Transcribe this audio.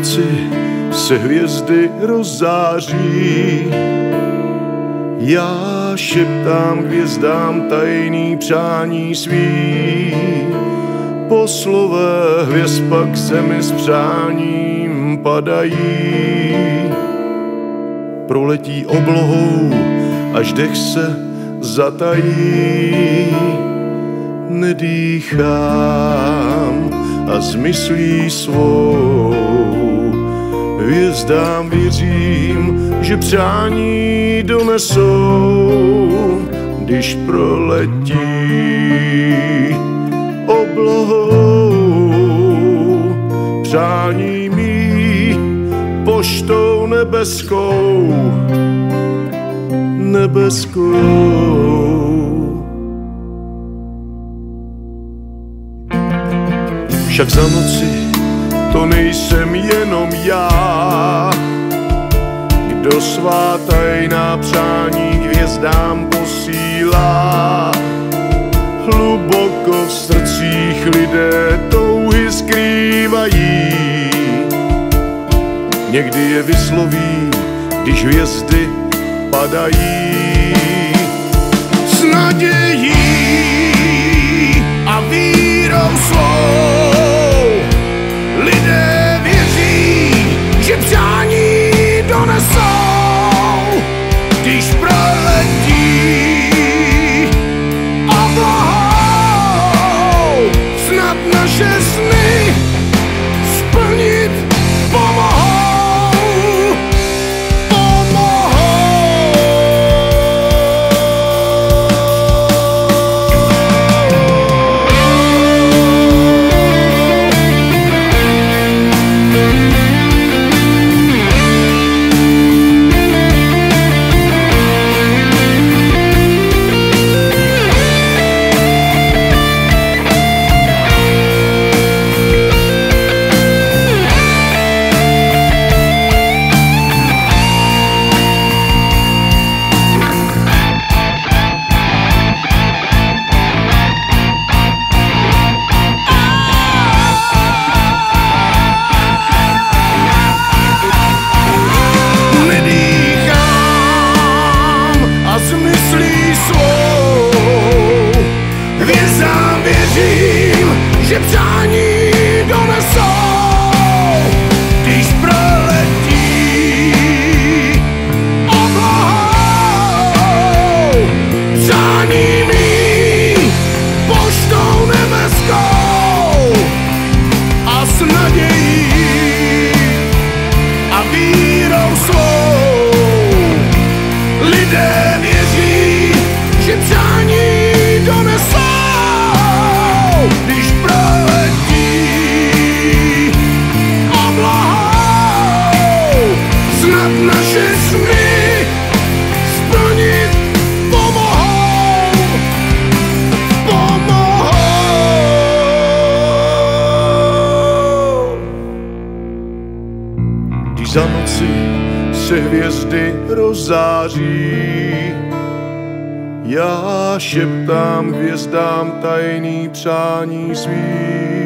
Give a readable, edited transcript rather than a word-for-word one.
noci se hvězdy rozzáří. Já šeptám hvězdám tajný přání svý. Poslové hvězd pak se mi s přáním padají. Proletí oblohou, až dech se zatají. Nedýchám a s myslí svou hvězdám věřím, že přání donesou, když proletí oblohou. Přání mý poštou nebeskou, Však za noci to nejsem jenom já, kdo svá tajná přání hvězdám posílá. Hluboko v srdcích lidé touhy skrývají, někdy je vysloví, když hvězdy padají. S nadějí a vírou svou lidé věří, že přání donesou, když proletí oblohou. Snad naše sny splnit pomohou. Že přání donesou, když proletí oblohou. Přání mý poštou nebeskou a s nadějí a vírou svou lidé věří, že přání donesou, když proletí oblohou. Snad naše sny splnit pomohou. Když za noci se hvězdy rozzáří, já šeptám hvězdám tajný přání svý.